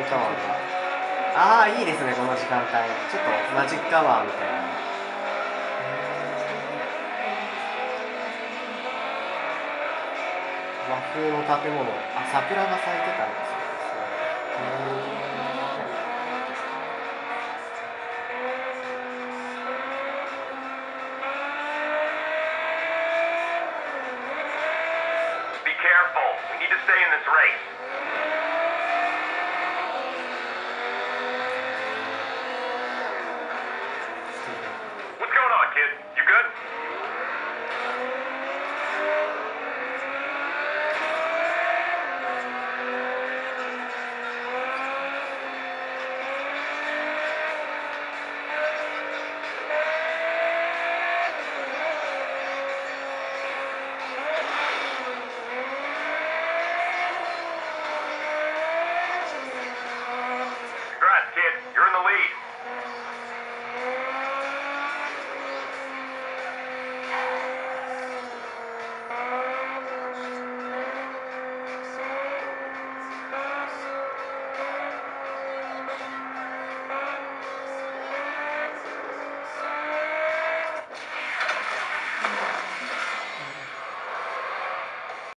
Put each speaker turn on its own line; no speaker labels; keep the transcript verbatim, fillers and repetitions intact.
カワンが。ああいいですねこの時間帯。ちょっとマジックアワーみたいな。和風の建物。あ、桜が咲いてたんですね。
Be careful. We need to stay in this race. What's going on, kid? You good? Congrats, kid. You're in the lead.